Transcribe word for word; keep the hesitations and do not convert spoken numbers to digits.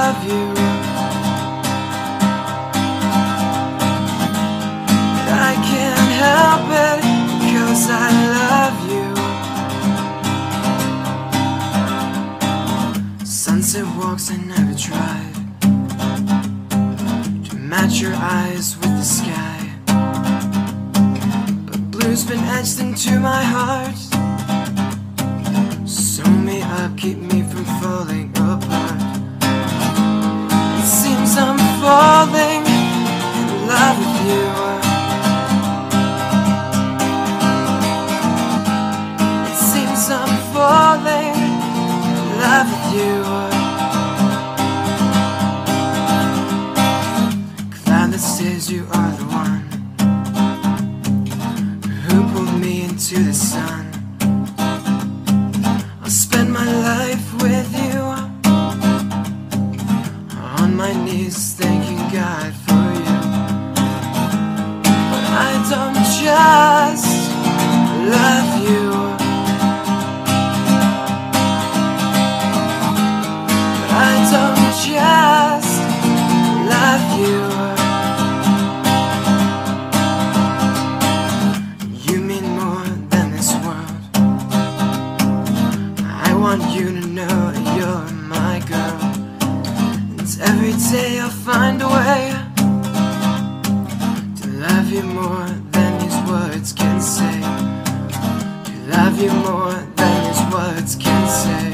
love you. But I can't help it, because I love you. Sunset walks I never tried to match your eyes with the sky, but blue's been etched into my heart. Sew me up, keep me from falling apart. It seems I'm falling in love with you. It seems I'm falling in love with you. Cloud that says you are the one who pulled me into the sun. I'll spend my life with you, on my knees thanking God for you. But I don't just love you, but I don't just love you. You mean more than this world. I want you to know you're my girl, and every day I'll find a way to love you more than these words can say, to love you more than these words can say.